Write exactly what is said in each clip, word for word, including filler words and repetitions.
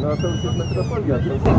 No to już jest metropolia.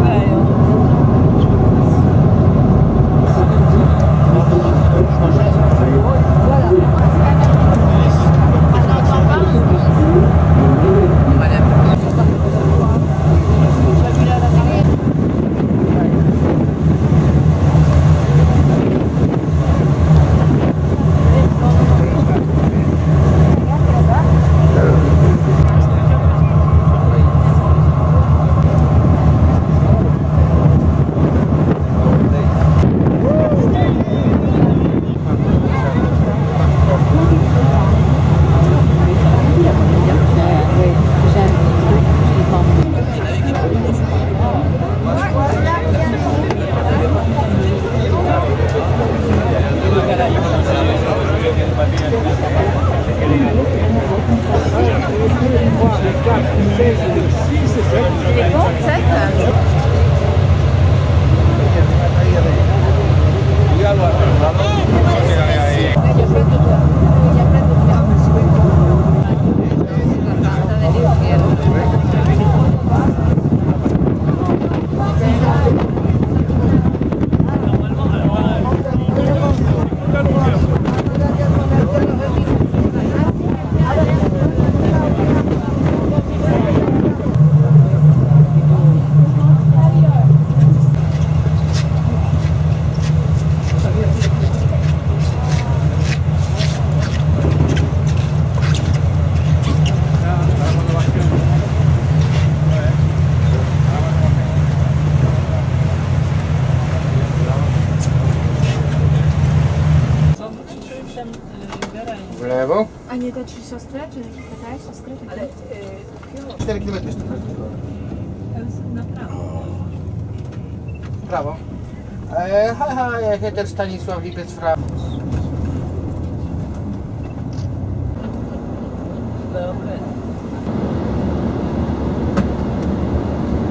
W lewo? A nie te trzy siostry? Czy pytałeś siostry? Ale yy, cztery kilometry jest to. na prawo. Prawo. E, ha, ha, Heter Stanisław Lipiec w prawo. Dobra.